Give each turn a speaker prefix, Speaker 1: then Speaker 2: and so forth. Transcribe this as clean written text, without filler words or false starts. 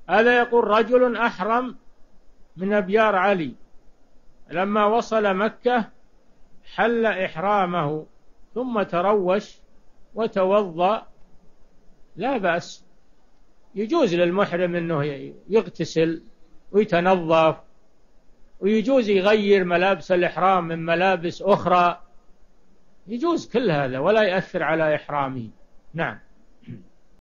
Speaker 1: هذا يقول رجل أحرم من أبيار علي، لما وصل مكة حل إحرامه ثم تروش وتوضأ، لا بأس، يجوز للمحرم أنه يغتسل ويتنظف، ويجوز يغير ملابس الإحرام من ملابس أخرى، يجوز كل هذا ولا يؤثر على إحرامه. نعم.